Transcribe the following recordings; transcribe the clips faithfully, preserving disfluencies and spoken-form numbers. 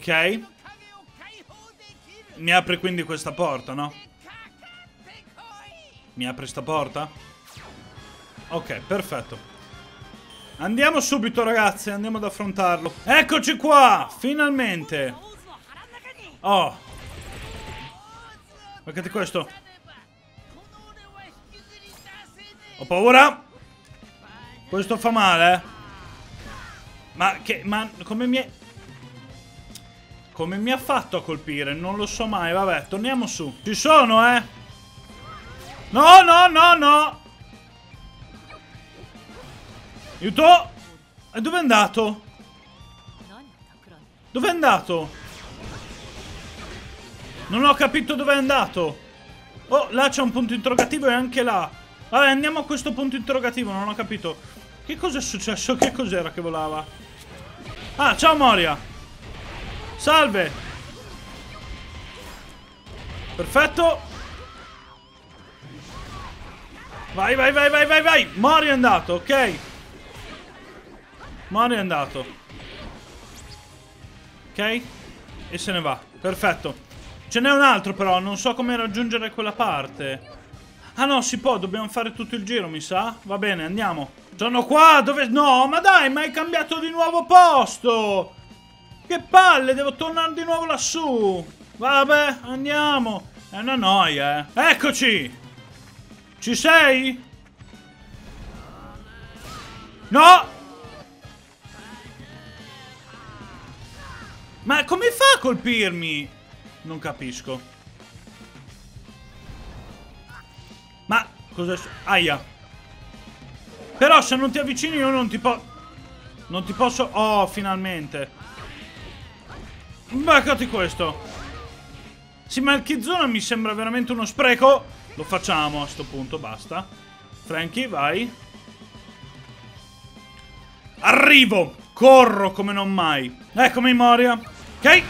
Ok. Mi apre quindi questa porta, no? Mi apre sta porta? Ok, perfetto. Andiamo subito, ragazzi. Andiamo ad affrontarlo. Eccoci qua! Finalmente! Oh! Guardate questo. Ho paura. Questo fa male, eh? Ma che... Ma come mi è... Come mi ha fatto a colpire? Non lo so mai. Vabbè, torniamo su. Ci sono, eh? No, no, no, no! Aiuto! E dove è andato? Dove è andato? Non ho capito dove è andato. Oh, là c'è un punto interrogativo e anche là. Vabbè, andiamo a questo punto interrogativo, non ho capito. Che cosa è successo? Che cos'era che volava? Ah, ciao Moria. Salve. Perfetto. Vai, vai, vai, vai, vai, vai. Moria è andato, ok. Moria è andato. Ok. E se ne va. Perfetto. Ce n'è un altro però, non so come raggiungere quella parte. Ah no, si può, dobbiamo fare tutto il giro, mi sa. Va bene, andiamo. Sono qua, dove... No, ma dai, ma hai cambiato di nuovo posto. Che palle, devo tornare di nuovo lassù. Vabbè, andiamo. È una noia, eh. Eccoci. Ci sei? No. Ma come fa a colpirmi? Non capisco. Ma cosa... Aia. Però se non ti avvicini io non ti posso... Non ti posso... Oh, finalmente. Beccati questo. Sì, ma il Kizuna mi sembra veramente uno spreco. Lo facciamo a sto punto, basta. Franky, vai. Arrivo. Corro come non mai. Eccomi, Moria. Ok.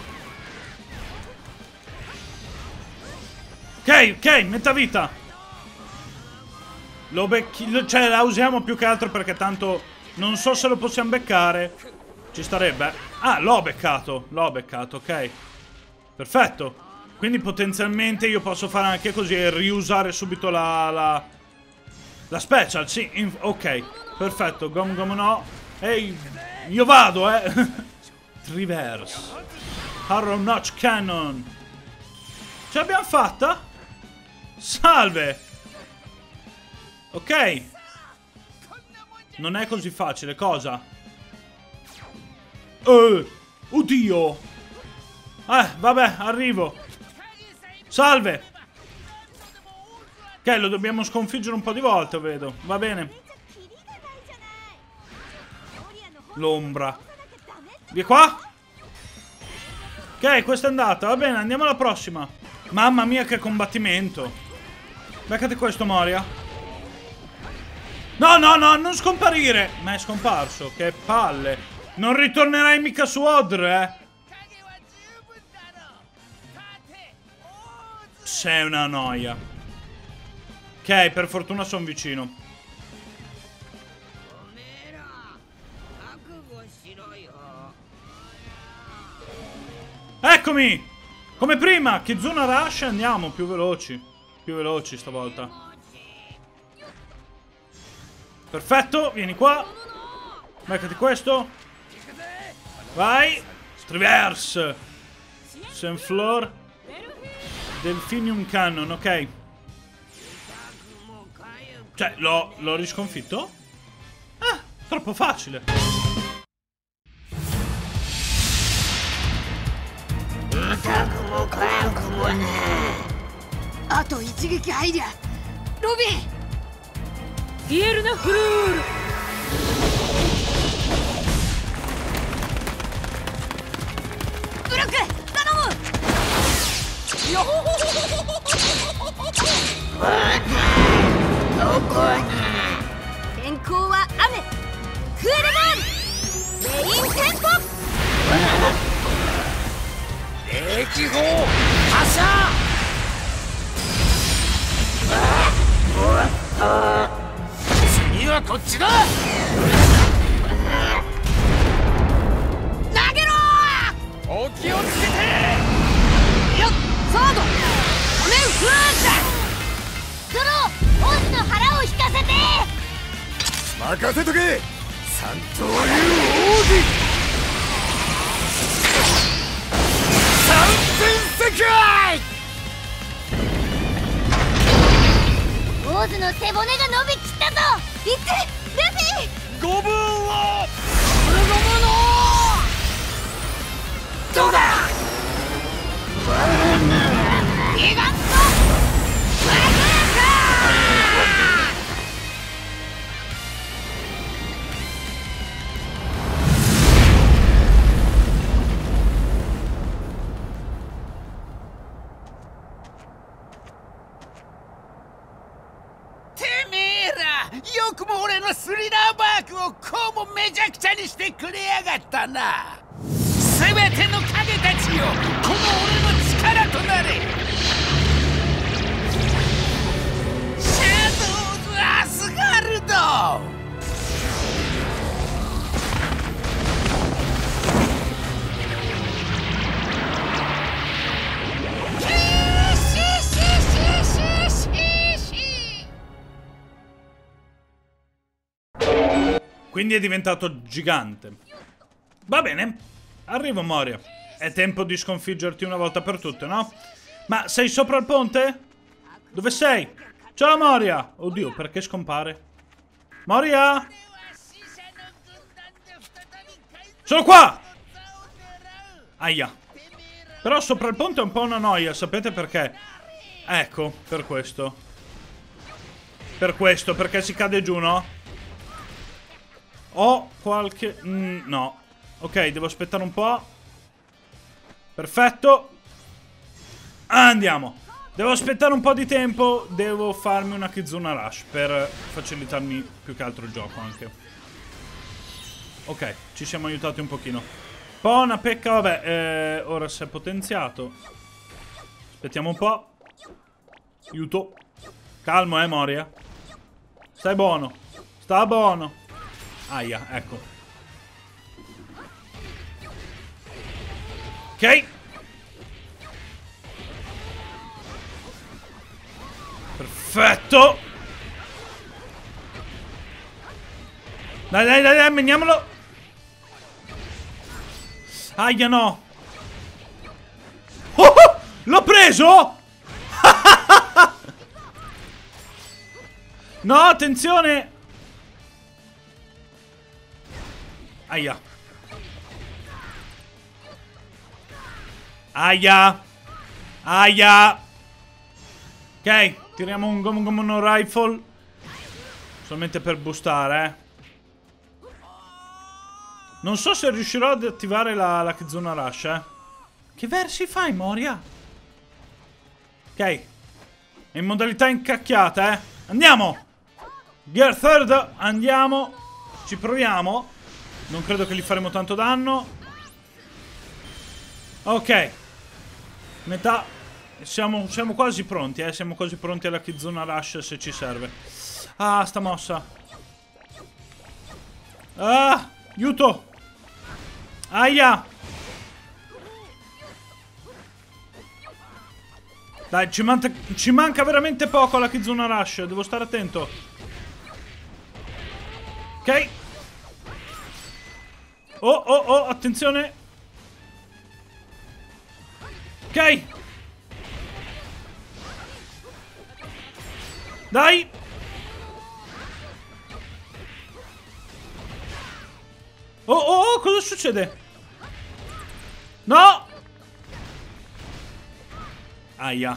Ok, ok, metà vita. Lo becchi... Cioè, la usiamo più che altro perché tanto... Non so se lo possiamo beccare. Ci starebbe. Ah, l'ho beccato. L'ho beccato, ok. Perfetto. Quindi potenzialmente io posso fare anche così e riusare subito la... La, la special, sì. In... Ok, perfetto. Gom gom no. Ehi, io vado, eh. Reverse. Arrow Notch Cannon. Ce l'abbiamo fatta? Salve. Ok. Non è così facile, cosa? Eh, oddio. Eh, vabbè, arrivo. Salve. Ok, lo dobbiamo sconfiggere un po' di volte, vedo. Va bene. L'ombra. Via qua. Ok, questa è andata. Va bene, andiamo alla prossima. Mamma mia, che combattimento. Beccate questo, Moria. No, no, no, non scomparire. Ma è scomparso, che palle. Non ritornerai mica su Odre, eh. Sei una noia. Ok, per fortuna sono vicino. Eccomi. Come prima, Kizuna Rush, andiamo più veloci. Più veloci stavolta. Perfetto, vieni qua. Beccati questo. Vai. Reverse. Senflor. Delphinium Cannon, ok. Cioè, l'ho risconfitto? Ah, troppo facile. Ato ichigeki hairia. Ruby. ディエルナフルールブロック頼むよほほほほどこに天候は雨クールボールメインテンポ冷気砲発射次はこっちだ投げろー OK 気をつけて。 よっソード仮面フラッシュドロー王子の腹を引かせて。 任せとけ三刀流王子。三千世界。 王子の背骨が伸びきったぞ。いってルフィ。 五分をブルゴムのどうだ。ギガントバズーカ。 てめえらよくも俺のスリラーバークをこうもめちゃくちゃにしてくれやがったな。全ての影たちよ、この俺の力となれ。シャドウズ・アスガルド。 Quindi è diventato gigante. Va bene, arrivo Moria. È tempo di sconfiggerti una volta per tutte, no? Ma sei sopra il ponte? Dove sei? Ciao Moria! Oddio, perché scompare? Moria! Sono qua! Aia. Però sopra il ponte è un po' una noia, sapete perché? Ecco, per questo. Per questo, perché si cade giù, no? Ho qualche... Mm, no. Ok, devo aspettare un po'. Perfetto. Andiamo. Devo aspettare un po' di tempo. Devo farmi una Kizuna Rush per facilitarmi più che altro il gioco anche. Ok, ci siamo aiutati un pochino. Poi una pecca, vabbè. Eh, ora si è potenziato. Aspettiamo un po'. Aiuto. Calmo, eh, Moria. Stai buono. Sta buono. Aia, ecco. Ok. Perfetto. Dai, dai, dai, dai, meniamolo. Aia, no. Oh, oh, l'ho preso. No, attenzione. Aia. Aia. Aia. Ok, tiriamo un Gomu Gomu no Rifle. Solamente per boostare, eh. Non so se riuscirò ad attivare la, la Kizuna Rush, eh. Che versi fai, Moria? Ok. È in modalità incacchiata, eh. Andiamo. Gear third. Andiamo. Ci proviamo. Non credo che gli faremo tanto danno. Ok. Metà. Siamo, siamo quasi pronti, eh. Siamo quasi pronti alla Kizuna Rush se ci serve. Ah, sta mossa. Ah, aiuto. Aia. Dai, ci, manca, ci manca veramente poco alla Kizuna Rush. Devo stare attento. Ok. Oh, oh, oh, attenzione. Ok. Dai. Oh, oh, oh, cosa succede? No. Aia.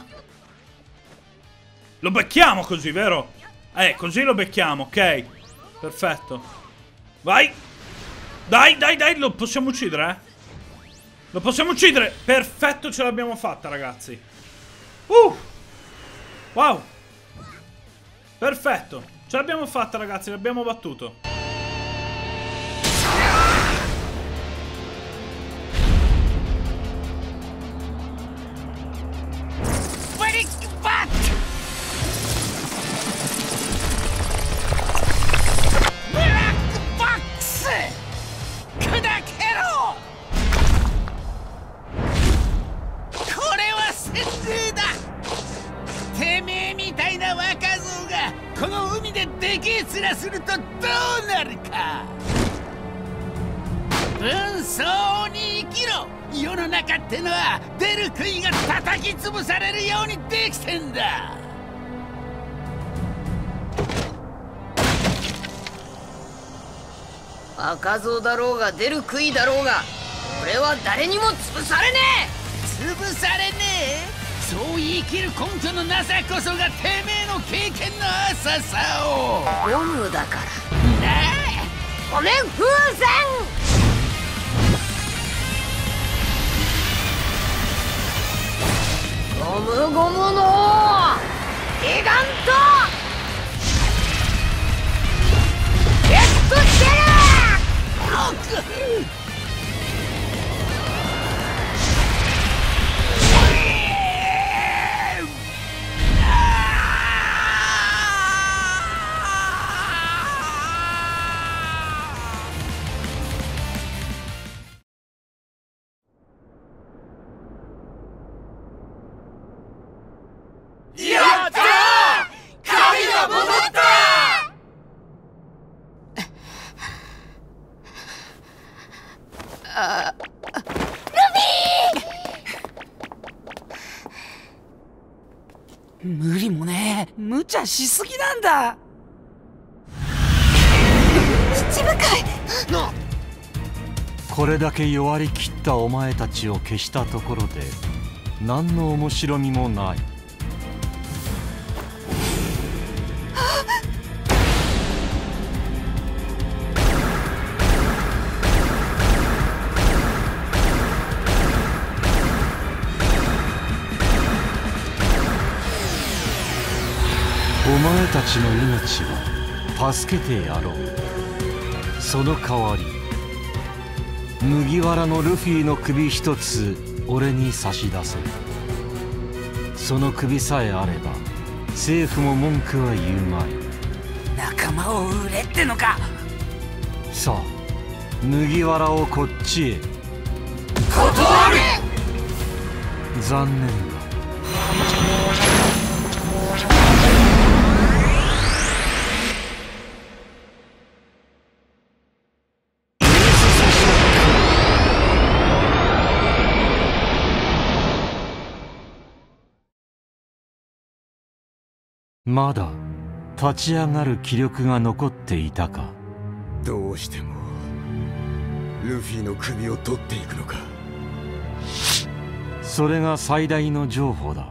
Lo becchiamo così, vero? Eh, così lo becchiamo, ok. Perfetto. Vai. Dai, dai, dai, lo possiamo uccidere, eh? Lo possiamo uccidere. Perfetto, ce l'abbiamo fatta, ragazzi. Uh. Wow. Perfetto. Ce l'abbiamo fatta, ragazzi, l'abbiamo battuto. この海ででけえ面するとどうなるか。分相に生きろ。世の中ってのは出る杭が叩き潰されるようにできてんだ。 赤蔵だろうが出る杭だろうが、俺は誰にも潰されねえ。潰されねえ。そう言い切る根拠のなさこそがてめえの経験の浅さを。 ゴムだからなあ、 ごめん風船。ゴムゴムのギガントゲットしてる。 無理もねえ。無茶しすぎなんだ。 七部会これだけ弱り切ったお前たちを消したところで何の面白みもない。お前たちの命は助けてやろう。その代わり麦わらのルフィの首一つ俺に差し出せ。その首さえあれば政府も文句は言うまい。 仲間を売れってのか。 さあ麦わらをこっちへ。 断る。 残念だ。まだ立ち上がる気力が残っていたか。 どうしてもルフィの首を取っていくのか。 それが最大の譲歩だ。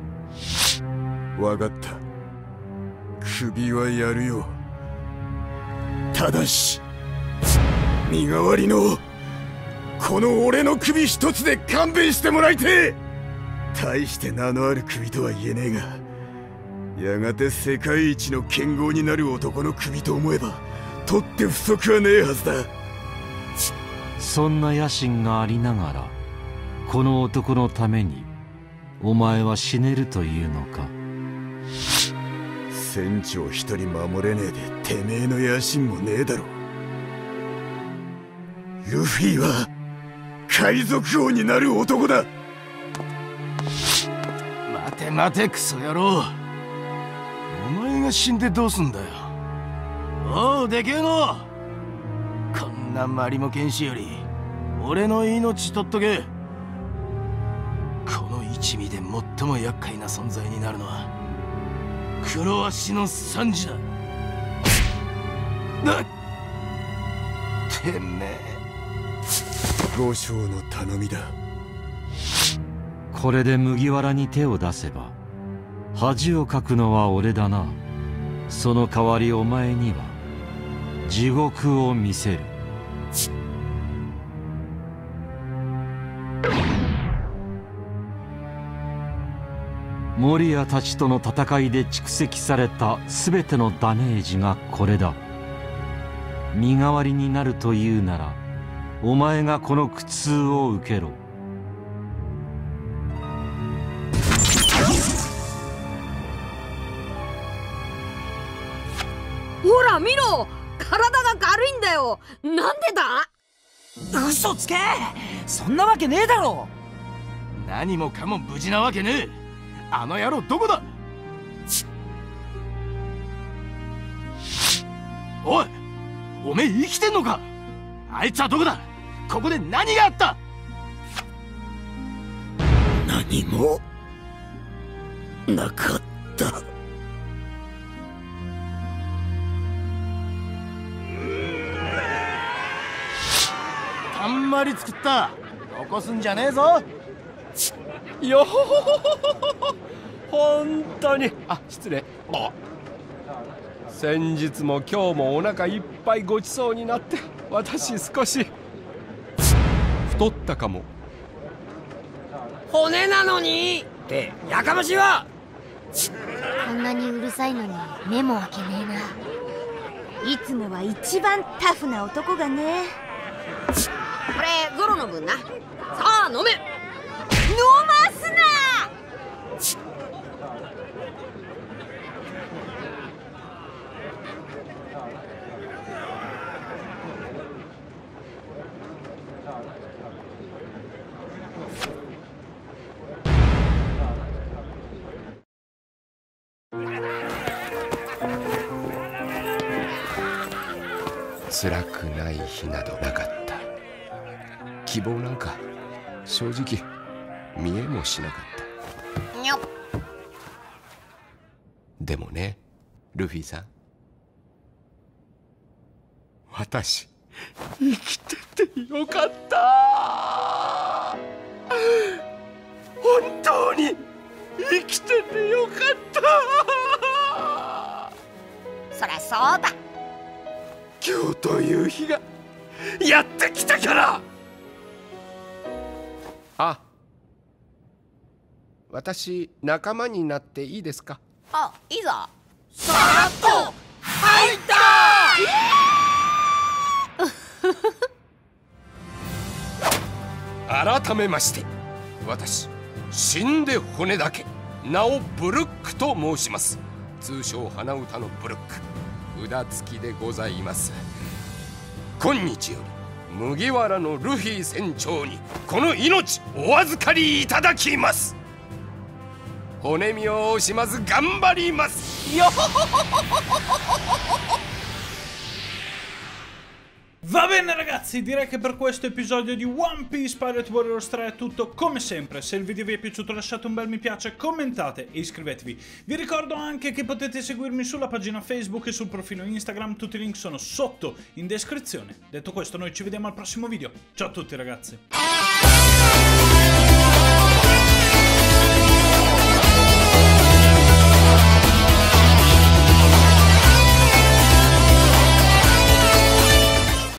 わかった。首はやるよ。ただし身代わりのこの俺の首一つで勘弁してもらいてえ。大して名のある首とは言えねえが、やがて世界一の剣豪になる男の首と思えば取って不足はねえはずだ。 そんな野心がありながらこの男のためにお前は死ねるというのか。 船長一人守れねえでてめえの野心もねえだろ。ルフィは海賊王になる男だ。 待て待てクソ野郎、お前が死んでどうすんだよ。おうでけえの、こんなマリモ剣士より俺の命取っとけ。この一味で最も厄介な存在になるのは黒足の三次だ。なてめえ五将の頼みだ。 これで麦わらに手を出せば恥をかくのは俺だな。その代わりお前には地獄を見せる。守谷たちとの戦いで蓄積された全てのダメージがこれだ。身代わりになるというならお前がこの苦痛を受けろ。 ほら見ろ、体が軽いんだよ。なんでだ。 嘘つけ、そんなわけねえだろ。 何もかも無事なわけねえ。あの野郎どこだ。 おい、おめえ生きてんのか？あいつはどこだ？ここで何があった？ 何もなかった。 あんまり作った。起こすんじゃねえぞ。 よほほほほほ、本当に。あ、失礼。あ、先日も今日もお腹いっぱいごちそうになって私少し太ったかも。 骨なのにってやかましいわ。 こんなにうるさいのに目も開けねえな。いつもは一番タフな男がね。 これゾロの分な。さあ飲め。飲ますな。 辛くない日などなかった。希望なんか正直見えもしなかった。 にょっ。 でもね、ルフィさん、私生きててよかった。本当に生きててよかった。 そりゃそうだ。 今日という日がやってきたから。あ、私仲間になっていいですか？ あ、いいぞ。 さらっと入った。 改めまして、私死んで骨だけ、名をブルックと申します。通称鼻歌のブルック、札付きでございます。今日より麦わらのルフィ船長にこの命お預かりいただきます。骨身を惜しまず頑張りますよ。 Va bene ragazzi, direi che per questo episodio di One Piece Pirate Warriors tre è tutto. Come sempre, se il video vi è piaciuto lasciate un bel mi piace, commentate e iscrivetevi. Vi ricordo anche che potete seguirmi sulla pagina Facebook e sul profilo Instagram, tutti i link sono sotto in descrizione. Detto questo, noi ci vediamo al prossimo video. Ciao a tutti ragazzi.